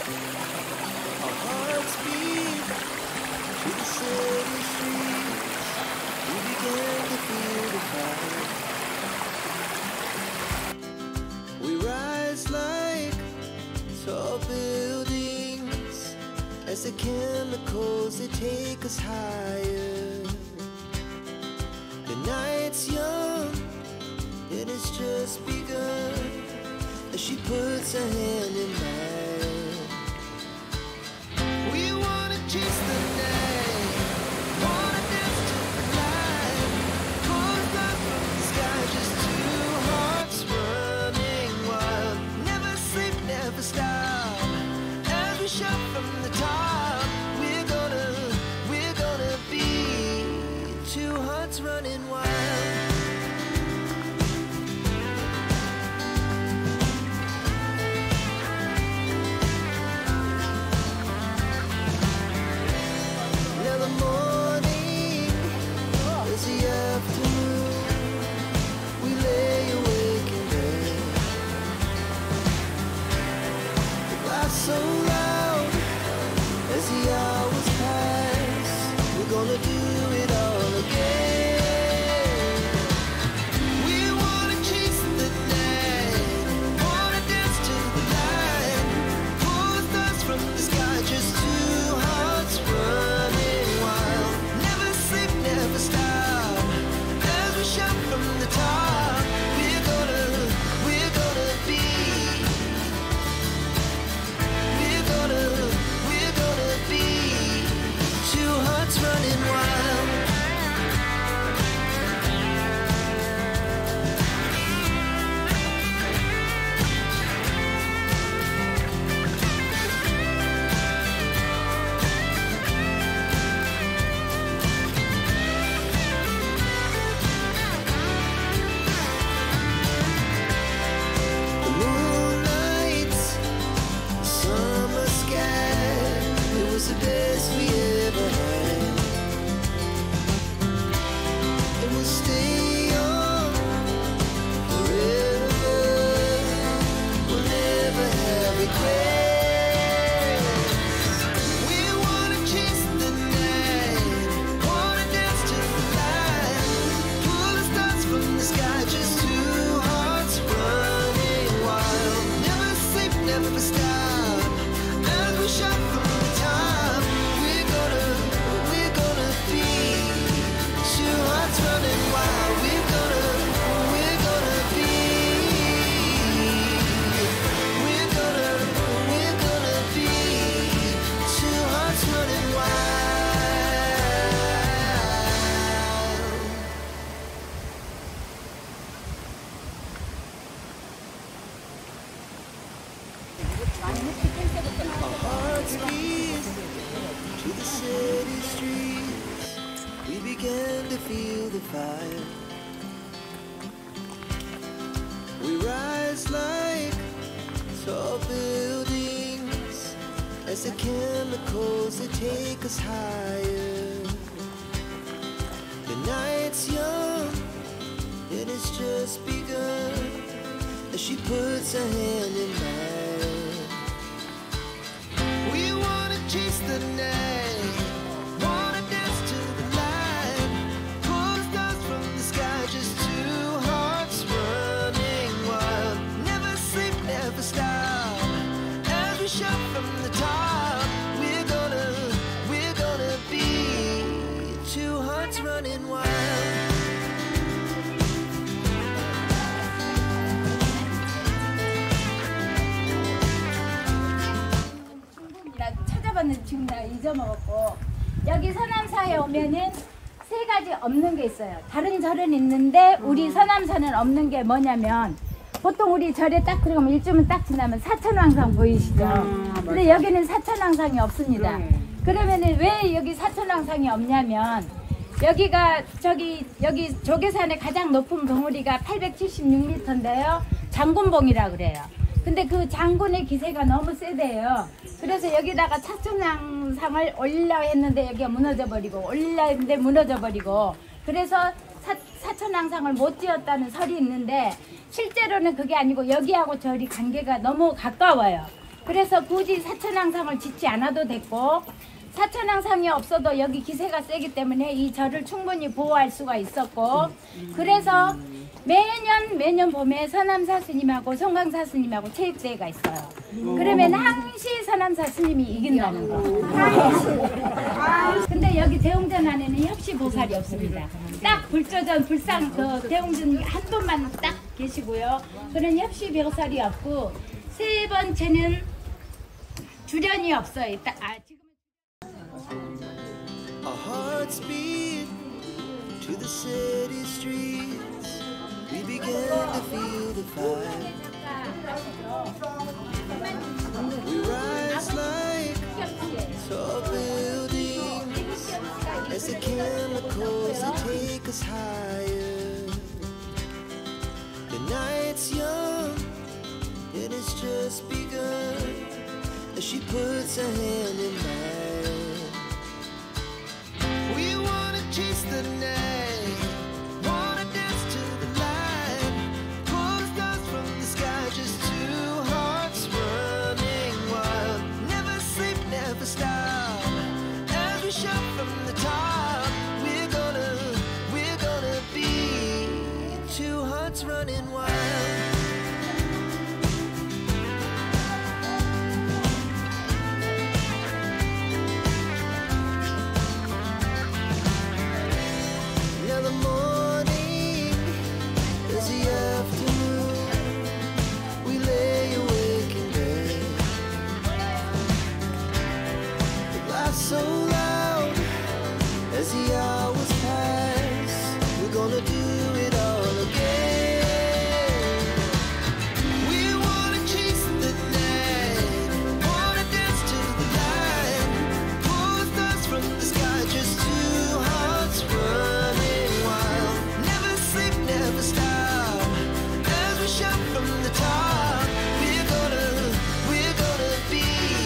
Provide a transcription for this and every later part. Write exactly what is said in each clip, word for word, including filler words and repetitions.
Our hearts beat to the city streets. We began to feel the fire. We rise like tall buildings as the chemicals, they take us higher. The night's young, it has just begun, as she puts her hand in mine. We wanna chase the night, wanna dance to the light, pull us up from the sky, just two hearts running wild. Never sleep, never stop, as we shout from the top. We're gonna, we're gonna be two hearts running wild. Now the morning is the afternoon. We lay awake in bed. The laughs so loud as the hours pass. We're gonna do it all again. We wanna chase the night, wanna dance to the light, pull the stars from the sky, just two hearts running wild. Never sleep, never stop, as we shout from the top. We're gonna, we're gonna be, we're gonna, we're gonna be two hearts running wild. The moonlight, summer sky, it was the best we ever had. And we'll stay on forever. We'll never have regrets. We wanna chase the night, wanna dance to the light, pull the stars from the sky, just two hearts running wild. Never sleep, never stop, as we shout from the top. We're gonna, we're gonna be two hearts running wild. We're gonna, we're gonna be, we're gonna, we're gonna be two hearts running wild. Our hearts beat to the city streets. We began to feel the fire. We rise like tall buildings as the chemicals, they take us higher. The night's young, it has just begun, as she puts her hand in mine. We wanna chase the night, wanna dance to the light, pull the stars from the sky, just two hearts running wild. Never sleep, never stop, as we shout from the top. We're gonna, we're gonna be two hearts running wild. 나 찾아봤는데 지금 나 잊어먹었고, 여기 서남사에 오면은 세 가지 없는 게 있어요. 다른 절은 있는데 우리 서남사는 없는 게 뭐냐면, 보통 우리 절에 딱 들어가면 일주면 딱 지나면 사천왕상 보이시죠? 근데 여기는 사천왕상이 없습니다. 그러면은 왜 여기 사천왕상이 없냐면, 여기가 저기 여기 조계산의 가장 높은 봉우리가 팔백칠십육 미터인데요. 장군봉이라 그래요. 근데 그 장군의 기세가 너무 세대요. 그래서 여기다가 사천왕상을 올리려고 했는데 여기가 무너져 버리고, 올리려고 했는데 무너져 버리고, 그래서 사, 사천왕상을 못 지었다는 설이 있는데, 실제로는 그게 아니고 여기하고 절이 관계가 너무 가까워요. 그래서 굳이 사천왕상을 짓지 않아도 됐고 사천왕상이 없어도 여기 기세가 세기 때문에 이 절을 충분히 보호할 수가 있었고 그래서 매년 매년 봄에 서남사 스님하고 송강사 스님하고 체육대회가 있어요. 그러면 항시 서남사 스님이 이긴다는 거. 근데 여기 대웅전 안에는 협시보살이 없습니다. 딱 불조전 불상 그 대웅전 한 분만 딱 계시고요. 그런 협시보살이 없고 세 번째는 주련이 없어요. 딱, 아, 지금 Our hearts beat to the city streets. We began to feel the fire. We rise like tall buildings as the chemicals that take us higher. The night's young and it's just begun as she puts her hand in mine. We wanna chase the night, wanna dance to the light, pull the stars from the sky, just two hearts running wild. Never sleep, never stop, as we shout from the top. We're gonna, we're gonna be two hearts running wild. Now the morning is the afternoon. We lay awake in bed. The laughs so loud as the hours pass. We're gonna do it all again. We wanna chase the night, wanna dance to the light, pull the stars from the sky, just two hearts running wild. Never sleep, never stop, as we shout from the top. We're gonna, we're gonna be,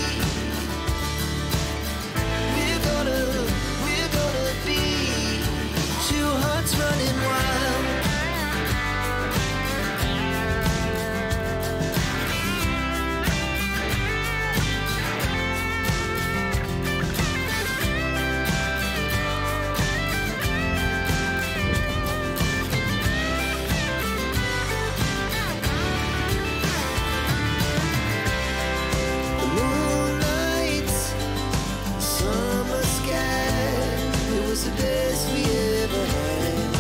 we're gonna, we're gonna be two hearts running wild. The moonlight, summer sky, it was the best we ever had.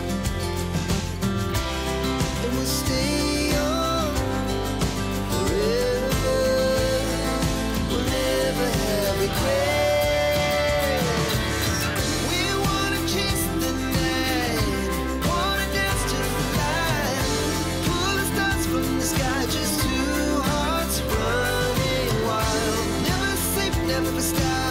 And we'll stay young forever. We'll never have regrets. We wanna chase the night, wanna dance to the light, pull the stars from the sky, just two hearts running wild. Never sleep, never stop.